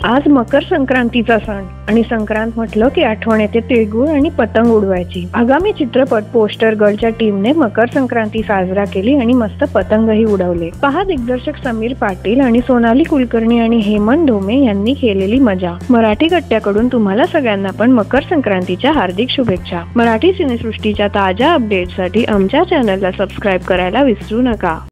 आज मकर संक्रांतीचा सण आणि संक्रांत म्हटलं की आठवण येते तिळगुळ आणि पतंग उडवायची। आगामी चित्रपट पोस्टर गर्लच्या टीमने मकर संक्रांती साजरा केली आणि मस्त पतंगही उडवले। पहा दिग्दर्शक समीर पाटील आणि सोनाली कुलकर्णी आणि हेमंत ढोमे यांनी केलेली मजा। मराठी कट्ट्याकडून तुम्हाला सगळ्यांना पण मकर संक्रांतीच्या हार्दिक शुभेच्छा। मराठी सिनेसृष्टीच्या ताज्या अपडेट्ससाठी आमच्या चॅनलला सबस्क्राईब करायला विसरू नका।